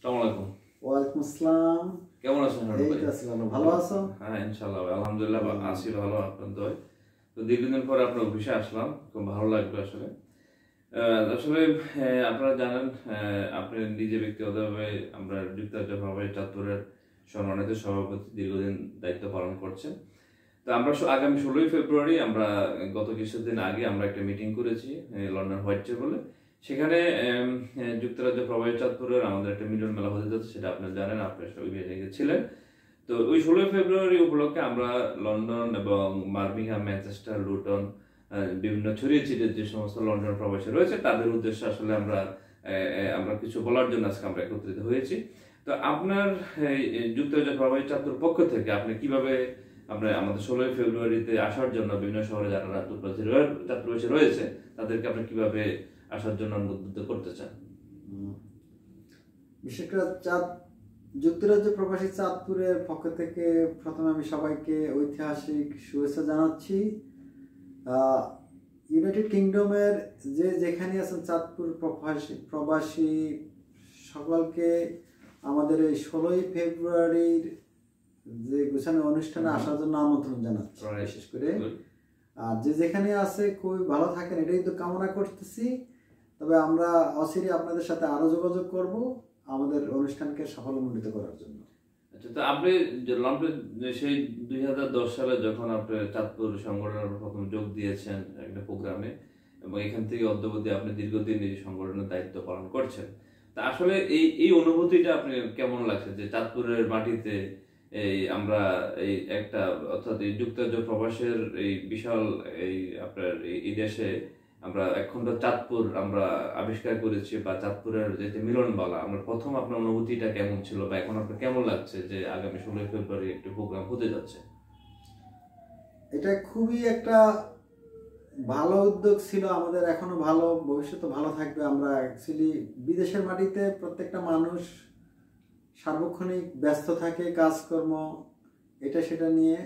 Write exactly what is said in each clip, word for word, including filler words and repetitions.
আসসালামু আলাইকুম। ওয়ালাইকুম আসসালাম। কেমন আছেন? এই তো আছি ভালো। ভালো আছো? হ্যাঁ ইনশাআল্লাহ আলহামদুলিল্লাহ আছি ভালো, আপনার দোয়ায়। তো দীর্ঘদিন পরে আপনার অফিসে আসলাম, খুব ভালো লাগলো আসলে। আসলে আপনারা জানেন আপনি নিজে ব্যক্তিগতভাবে আমরা যুক্তরাজ্যভাবে চাঁদপুরের সম্মানিত সভাপতি দীর্ঘদিন দায়িত্ব পালন করছেন। তো আমরা আগামী ষোলোই ফেব্রুয়ারি আমরা গত কিছুদিন আগে আমরা একটা মিটিং করেছি লন্ডন হোয়াইট টেবলে। সেখানে যুক্তরাজ্য প্রবাসী চাঁদপুরের আমাদের একটা মিলন মেলা হতে যাচ্ছে, সেটা আপনারা জানেন, আপনার সবাই ছিলেন। তো ওই ষোলোই ফেব্রুয়ারি উপলক্ষে আমরা লন্ডন এবং বার্মিংহাম, ম্যানচেস্টার, লুটন বিভিন্ন ছড়িয়ে ছিটিয়ে যে সমস্ত লন্ডন প্রবাসী রয়েছে তাদের উদ্দেশ্যে আসলে আমরা আমরা কিছু বলার জন্য আজকে আমরা একত্রিত হয়েছি। তো আপনার যুক্তরাজ্য প্রবাসী চাঁদপুর পক্ষ থেকে আপনি কিভাবে আমরা আমাদের ষোলোই ফেব্রুয়ারিতে আসার জন্য বিভিন্ন শহরে যারা চাঁদপুরবাসী রয়েছে তাদেরকে আপনি কিভাবে আসার জন্য উদ্বুদ্ধ করতে চান? বিশেষ করে চাঁদ যুক্তরাজ্য প্রবাসী চাঁদপুরের পক্ষ থেকে প্রথমে আমি সবাইকে ঐতিহাসিক শুভেচ্ছা জানাচ্ছি। ইউনাইটেড কিংডমের যে যেখানে আছেন চাঁদপুর প্রবাসী প্রবাসী সকলকে আমাদের এই ষোলোই ফেব্রুয়ারির যে গোছানো অনুষ্ঠানে আসার জন্য আমন্ত্রণ জানাচ্ছি বিশেষ করে। আর যে যেখানে আছে খুবই ভালো থাকেন এটাই তো কামনা করতেছি। তবে আমরা অচিরে আপনাদের সাথে আরো যোগাযোগ করব আমাদের অনুষ্ঠানকে সফলমণ্ডিত করার জন্য। আচ্ছা, তো আপনি লন্ডন সেই দুই হাজার দশ সালে যখন আপনি চাঁদপুর সংগঠনের প্রথম যোগ দিয়েছেন একটা প্রোগ্রামে, এবং এখান থেকে অদ্যাবধি আপনি দীর্ঘদিন এই সংগঠনের দায়িত্ব পালন করছেন, তা আসলে এই এই অনুভূতিটা আপনি কেমন লাগছে যে চাঁদপুরের মাটিতে এই আমরা এই একটা অর্থাৎ এই যুক্তরাজ্য প্রবাসের এই বিশাল এই আপনার এই দেশে আমরা এখনটা চাঁদপুর আমরা আবিষ্কার করেছি, বা চাঁদপুরের যে মিলনবালা, আমরা প্রথম আপনার অনুভূতিটা কেমন ছিল, বা এখন আপনার কেমন লাগছে যে আগামী ষোলোই ফেব্রুয়ারি একটি প্রোগ্রাম হতে যাচ্ছে? এটা খুবই একটা ভালো উদ্যোগ ছিল আমাদের, এখনো ভালো, ভবিষ্যতে ভালো থাকবে। আমরা অ্যাকচুয়ালি বিদেশের মাটিতে প্রত্যেকটা মানুষ সার্বক্ষণিক ব্যস্ত থাকে কাজকর্ম এটা সেটা নিয়ে,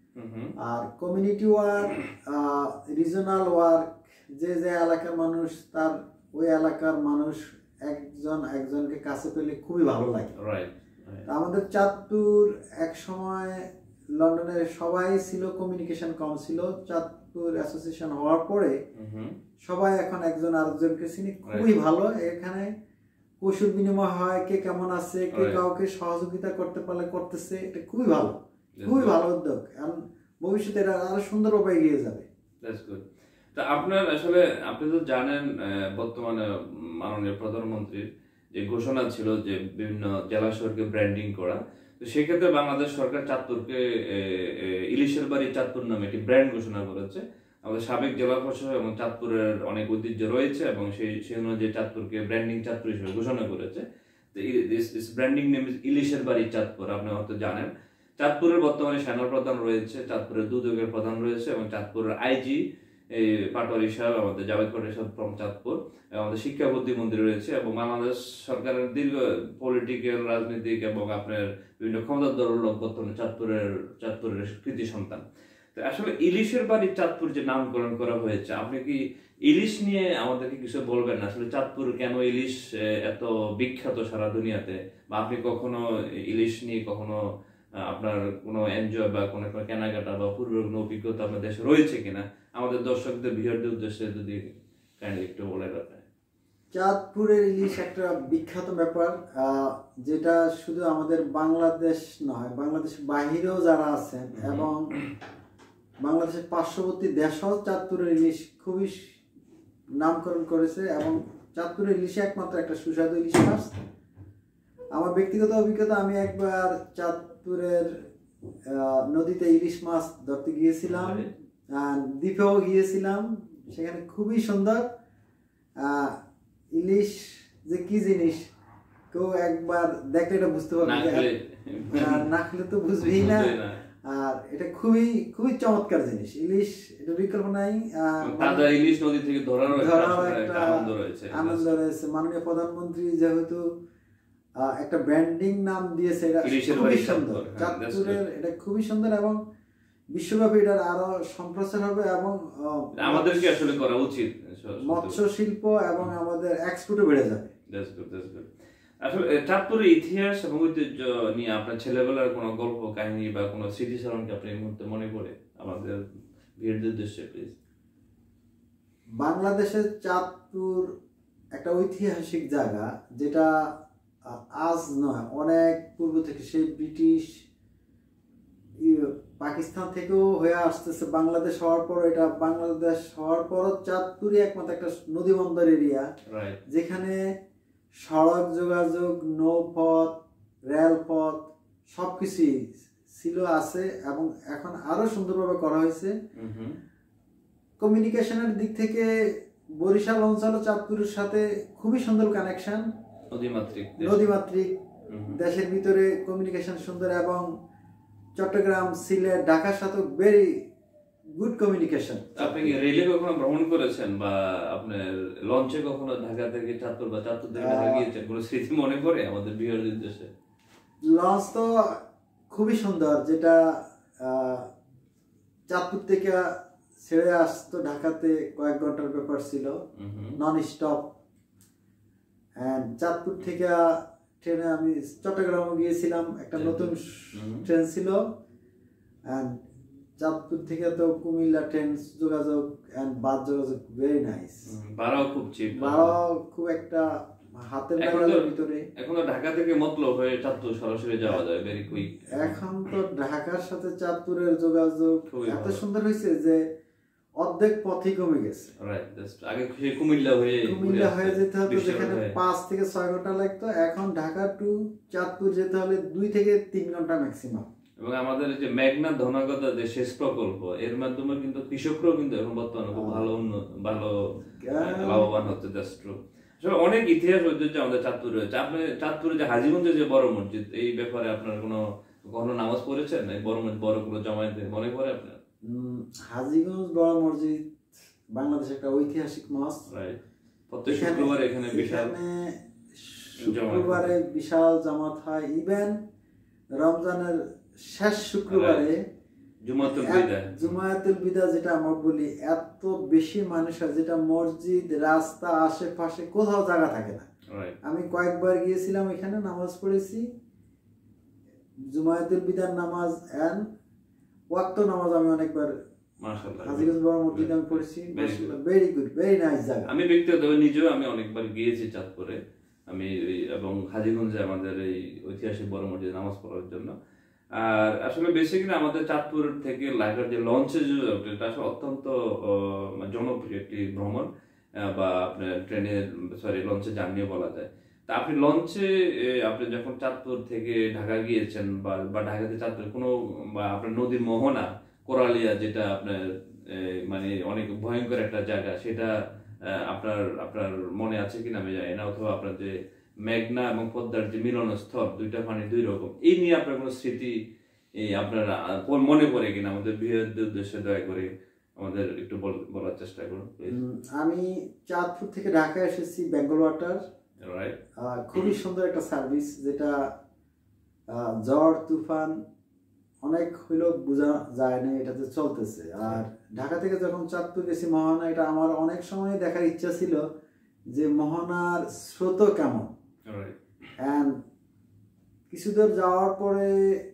আর কমিউনিটি ওয়ার্ক, রিজনাল ওয়ার্ক, যে যে এলাকার মানুষ তার ওই এলাকার মানুষ একজন একজনকে কাছে পেলে খুবই ভালো লাগে। আমাদের চাঁদপুর এক সময় লন্ডনে সবাই ছিল, কমিউনিকেশন কম ছিল। চাঁদপুর অ্যাসোসিয়েশন হওয়ার পরে সবাই এখন একজন আরেকজনকে চিনি, খুবই ভালো। এখানে কৌশল বিনিময় হয়, কে কেমন আছে, কে কাউকে সহযোগিতা করতে পারলে করতেছে, এটা খুবই ভালো, খুবই ভালো উদ্যোগ। এখন ভবিষ্যতে এটা আরো সুন্দরভাবে এগিয়ে যাবে। তা আপনার আসলে আপনি তো জানেন বর্তমানে মাননীয় প্রধানমন্ত্রীর যে ঘোষণা ছিল যে বিভিন্ন জেলা শহরকে ব্র্যান্ডিং করা, তো সেক্ষেত্রে বাংলাদেশ সরকার চাঁদপুরকে ইলিশের বাড়ি চাঁদপুর নামে একটি ব্র্যান্ড ঘোষণা করেছে। আমাদের সাবেক জেলা প্রশাসক এবং চাঁদপুরের অনেক ঐতিহ্য রয়েছে, এবং সেই সেই অনুযায়ী চাঁদপুরকে ব্র্যান্ডিং চাঁদপুর হিসেবে ঘোষণা করেছে। তো দিস ব্র্যান্ডিং নেম ইজ ইলিশের বাড়ি চাঁদপুর। আপনি হয়তো জানেন চাঁদপুরের বর্তমানে সেনা প্রধান রয়েছে, চাঁদপুরের দুদকের প্রধান রয়েছে, এবং চাঁদপুরের আইজি এই পাটোয়ারি সাহেব, আমাদের জাভেদ পাটোয়ারি সাহেব ফ্রম চাঁদপুর, আমাদের শিক্ষা প্রতিমন্ত্রী রয়েছে, এবং বাংলাদেশ সরকারের দীর্ঘ পলিটিক্যাল রাজনৈতিক এবং আপনার বিভিন্ন ক্ষমতাধর লোক বর্তমানে চাঁদপুরের চাঁদপুরের কৃতি সন্তান। তো আসলে ইলিশের বাড়ি চাঁদপুর যে নামকরণ করা হয়েছে, আপনি কি ইলিশ নিয়ে আমাদেরকে কিছু বলবেন? আসলে চাঁদপুর কেন ইলিশ এত বিখ্যাত সারা দুনিয়াতে, বা আপনি কখনো ইলিশ নিয়ে কখনো আপনার কোনো এনজয় বা কোনো কেনাকাটা বা পূর্বের কোনো অভিজ্ঞতা আপনার দেশে রয়েছে কিনা, আমাদের দর্শকদের ভিউয়ারদের উদ্দেশ্যে যদি কাইন্ডলি একটু বলে রাখেন। চাঁদপুরের ইলিশ একটা বিখ্যাত ব্যাপার, যেটা শুধু আমাদের বাংলাদেশ নয়, বাংলাদেশ বাহিরেও যারা আছেন এবং বাংলাদেশের পার্শ্ববর্তী দেশও চাঁদপুরের ইলিশ খুবই নামকরণ করেছে, এবং চাঁদপুরের ইলিশে একমাত্র একটা সুস্বাদু ইলিশ মাছ। আমার ব্যক্তিগত অভিজ্ঞতা, আমি একবার চাঁদপুরের নদীতে ইলিশ মাছ ধরতে গিয়েছিলাম, দ্বীপেও গিয়েছিলাম, সেখানে খুবই সুন্দর। ইলিশ যে কি জিনিস কেউ একবার দেখলে এটা বুঝতে পারবে, না খেলে তো বুঝবেই না। আর এটা খুবই খুবই চমৎকার জিনিস ইলিশ, এটা বিকল্প নাই। তাজা ইলিশ নদী থেকে ধরার একটা আনন্দ রয়েছে, আনন্দ রয়েছে। মাননীয় প্রধানমন্ত্রী যেহেতু একটা ব্র্যান্ডিং নাম দিয়েছে, এটা খুবই সুন্দর। চাঁদপুরের এটা খুবই সুন্দর, এবং বিশ্বব্যাপী এটার আরো সম্প্রসার হবে, এবং আমাদেরকে আসলে করা উচিত। মৎস্য শিল্প এবং আমাদের এক্সপোর্টও বেড়ে যাবে। আসলে এ, চাঁদপুরের ইতিহাস এবং ঐতিহ্য নিয়ে আপনার ছেলেবেলার কোনো গল্প কাহিনী বা কোনো স্মৃতিচারণকে আপনি এই মুহূর্তে মনে পড়ে আমাদের ভিড়দের উদ্দেশ্যে প্লিজ। বাংলাদেশের চাঁদপুর একটা ঐতিহাসিক জায়গা, যেটা আহ, আজ নয়, অনেক পূর্ব থেকে, সেই ব্রিটিশ ই- পাকিস্তান থেকেও হয়ে আসতেছে। বাংলাদেশ হওয়ার পর, এটা বাংলাদেশ হওয়ার পর চাঁদপুরই একমাত্র একটা নদীবন্দর এরিয়া, রাইট। যেখানে সড়ক যোগাযোগ, নৌপথ, রেলপথ সবকিছুই ছিল, আছে, এবং এখন আরো সুন্দরভাবে করা হয়েছে। হুম। কমিউনিকেশনের দিক থেকে বরিশাল অঞ্চল ও চাঁদপুরের সাথে খুবই সুন্দর কানেকশন, নদীমাতৃক দেশ। নদীমাতৃক হুম। দেশের ভিতরে কমিউনিকেশন সুন্দর, এবং চট্টগ্রাম, সিলেট, ঢাকার সাথে ভেরি গুড কমিউনিকেশন। আপনি কি রেলে কখনো ভ্রমণ করেছেন বা আপনার লঞ্চে কখনো ঢাকা থেকে চাঁদপুর বা চাঁদপুর থেকে ঢাকা আহ, গিয়েছেন, কোনো স্মৃতি মনে পড়ে আমাদের বিহারের উদ্দেশ্যে? লঞ্চ তো খুবই সুন্দর, যেটা আহ, চাঁদপুর থেকে ছেড়ে আসতো ঢাকাতে, কয়েক ঘন্টার ব্যাপার ছিল, হুম। Non stop. অ্যান্ড চাঁদপুর থেকে ট্রেনে আমি চট্টগ্রামে গিয়েছিলাম, একটা নতুন হুম। ট্রেন ছিল। অ্যান্ড চাঁদপুর থেকে তো কুমিল্লা ট্রেন যোগাযোগ অ্যান্ড বাস যোগাযোগ ভেরি নাইস। হুম, ভাড়াও খুব চিপ। ভাড়াও খুব একটা হাতের এখন তো নাগালের ভিতরে। এখন তো ঢাকা থেকে মতলব হয়ে চাঁদপুর সরাসরি যাওয়া যায়, ভেরি কুইক। এখন তো ঢাকার সাথে চাঁদপুরের যোগাযোগ খুবই এত ভালো। সুন্দর হয়েছে যে অর্ধেক পথই কমে গেছে। রাইট, জাস্ট আগে সেই কুমিল্লা হয়ে কুমিল্লা হয়ে যেতে হতো, বিশ্বের যেখানে হয়ে। পাঁচ থেকে ছয় ঘন্টা লাগতো, এখন ঢাকা টু চাঁদপুর যেতে হলে দুই থেকে তিন ঘন্টা ম্যাক্সিমাম। এবং আমাদের যে মেঘনা ধনাগতা যে সেচ প্রকল্প, এর মাধ্যমে কিন্তু কৃষকরাও কিন্তু এখন বর্তমানে খুব ভালো উন্নত ভালো আহ, লাভবান হচ্ছে। Just true. আসলে অনেক ইতিহাস ঐতিহ্য আমাদের চাঁদপুরে রয়েছে। আপনি চাঁদপুরে যে হাজীগঞ্জে যে বড় মসজিদ, এই ব্যাপারে আপনার কোনো কখনো নামাজ পড়েছেন? এই বড় মসজিদ, বড় কোনো জমায়েতে মনে পড়ে আপনার? উম, হাজীগঞ্জ বড় মসজিদ বাংলাদেশের একটা ঐতিহাসিক মসজিদ। রাইট। প্রত্যেক এখানে- শুক্রবার এখানে বিশাল এখানে শুক্রবারে বিশাল জামাত হয়। ইভেন রমজানের শেষ শুক্রবারে জুমাতুল এক- বিদা। জুমায়াতুল বিদা, যেটা আমরা বলি, এত বেশি মানুষ হয়, যেটা মসজিদ, রাস্তা, আশেপাশে কোথাও জায়গা থাকে না। রাইট। আমি কয়েকবার গিয়েছিলাম, এখানে নামাজ পড়েছি, জুমায়াতুল বিদার নামাজ এন্ড ওয়াক্ত নামাজ আমি অনেকবার মাশাআল্লাহ। হাজীগঞ্জ বড় মসজিদে আমি পড়েছি। Very good. Very good, very nice জায়গা। আমি ব্যক্তিগতভাবে নিজেও আমি অনেকবার গিয়েছি চাঁদপুরে। আমি এই- এবং হাজীগঞ্জে আমাদের এই ঐতিহাসিক বড় মসজিদে নামাজ পড়ার জন্য। আর আসলে বেসিক্যালি আমাদের চাঁদপুর থেকে লাইফের যে লঞ্চে যে যাত্রা, এটা আসলে অত্যন্ত আহ, মানে জনপ্রিয় একটি ভ্রমণ, আহ, বা আপনার ট্রেনের সরি লঞ্চে জার্নিও বলা যায়। তা আপনি লঞ্চে এ, আপনি যখন চাঁদপুর থেকে ঢাকা গিয়েছেন বা বা ঢাকা থেকে চাঁদপুর কোনো, বা আপনার নদীর মোহনা কোরালিয়া, যেটা আপনার এ, মানে অনেক ভয়ঙ্কর একটা জায়গা, সেটা আহ, আপনার আপনার মনে আছে কিনা আমি জানি না, অথবা আপনার যে মেঘনা এবং পদ্মার যে মিলনস্থল, দুইটা পানি দুই রকম, এই নিয়ে আপনার কোনো স্মৃতি এই আপনার আহ, মনে পড়ে কিনা আমাদের বৃহৎদের উদ্দেশ্যে দয়া করে আমাদের একটু বল- বলার চেষ্টা করুন প্লিজ। উম, আমি চাঁদপুর থেকে ঢাকা এসেছি বেঙ্গল ওয়াটার। রাইট। আহ, খুবই সুন্দর একটা সার্ভিস, যেটা আহ, ঝড় তুফান অনেক হইলেও বোঝা যায় না, এটাতে চলতেছে। আর ঢাকা থেকে যখন চাঁদপুর গেছি মোহনা, এটা আমার অনেক সময় দেখার ইচ্ছা ছিল যে মোহনার স্রোত কেমন। রাইট। অ্যান্ড কিছু দূর যাওয়ার পরে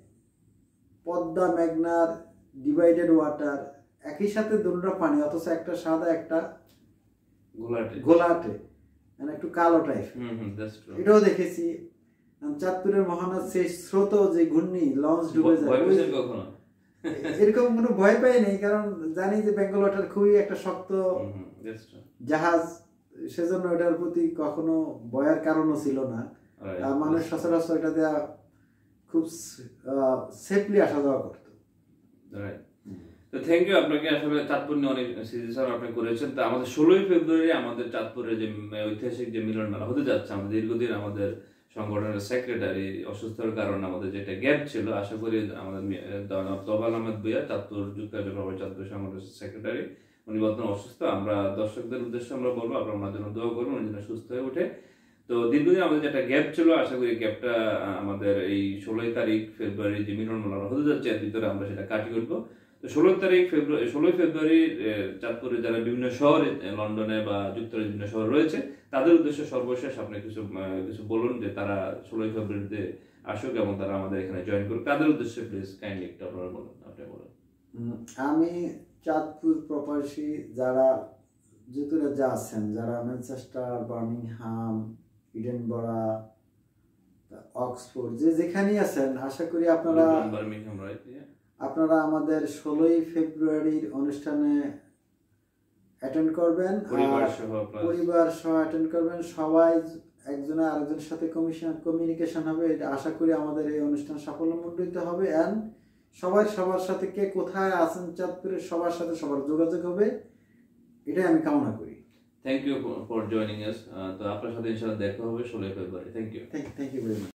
পদ্মা মেঘনার ডিভাইডেড ওয়াটার, একই সাথে দুটো পানি, অথচ একটা সাদা একটা গোলাটে। গোলাটে, মানে একটু কালো type. Hmm hmm, that's true. এটাও দেখেছি। চাঁদপুরের মহানার সেই স্রোত, যে ঘূর্ণি, লঞ্চ ডুবে যায়, ভয় ওই- পেয়েছেন কখনো? এরকম কোনো ভয় পাই নেই, কারণ জানি যে বেঙ্গল ওয়াটার খুবই একটা শক্ত হুম হুম, দ্যাটস ট্রু। জাহাজ, সেজন্য এটার প্রতি কখনো ভয়ের কারণও ছিল না। Right. আহ, মানুষ সচরাচর এটা দেওয়া খুব সেফলি আসা যাওয়া করতো। Right. তো থ্যাংক ইউ আপনাকে। আসলে চাঁদপুর নিয়ে অনেক সিরিজ আপনি করেছেন। তো আমাদের ষোলোই ফেব্রুয়ারি আমাদের চাঁদপুরে যে ঐতিহাসিক যে মিলন মেলা হতে যাচ্ছে, আমাদের দীর্ঘদিন আমাদের সংগঠনের সেক্রেটারি অসুস্থতার কারণে আমাদের যেটা গ্যাপ ছিল, আশা করি আমাদের তবাল আহমেদ ভুইয়া, চাঁদপুর যুক্তরাজ্য প্রবাসী চাঁদপুর সংগঠনের সেক্রেটারি, উনি বর্তমানে অসুস্থ। আমরা দর্শকদের উদ্দেশ্যে আমরা বলবো আপনারা ওনার জন্য দোয়া করুন, উনি যেন সুস্থ হয়ে ওঠে। তো দীর্ঘদিন আমাদের যেটা গ্যাপ ছিল, আশা করি গ্যাপটা আমাদের এই ষোলোই তারিখ ফেব্রুয়ারি যে মিলন মেলা হতে যাচ্ছে, এর ভিতরে আমরা সেটা কাটিয়ে উঠবো। তো ষোলো তারিখ ফেব্রুয়ারি ষোলোই ফেব্রুয়ারি চাঁদপুরে যারা বিভিন্ন শহরে লন্ডনে বা যুক্তরাজ্যের বিভিন্ন শহর রয়েছে তাদের উদ্দেশ্যে সর্বশেষ আপনি কিছু কিছু বলুন যে তারা ষোলোই ফেব্রুয়ারিতে আসুক এবং তারা আমাদের এখানে জয়েন করুক, তাদের উদ্দেশ্যে প্লিজ কাইন্ডলি একটু আপনারা বলুন, আপনি বলুন। আমি চাঁদপুর প্রবাসী যারা যুক্তরাজ্যে আছেন, যারা ম্যানচেস্টার, বার্মিংহাম, ইডেনবরা, অক্সফোর্ড, যে যেখানেই আছেন, আশা করি আপনারা আপনারা আমাদের ষোলোই ফেব্রুয়ারির অনুষ্ঠানে অ্যাটেন্ড করবেন, পরিবার সহ অ্যাটেন্ড করবেন। সবাই একজনে আরেকজনের সাথে কমিশন কমিউনিকেশন হবে, এটা আশা করি আমাদের এই অনুষ্ঠান সাফল্যমণ্ডিত হবে। অ্যান্ড সবাই সবার সাথে কে কোথায় আছেন চাঁদপুরের সবার সাথে সবার যোগাযোগ হবে, এটাই আমি কামনা করি। Thank you for joining us. তো আপনার সাথে ইনশাআল্লাহ দেখা হবে ষোলোই ফেব্রুয়ারি। Thank you thank you very much.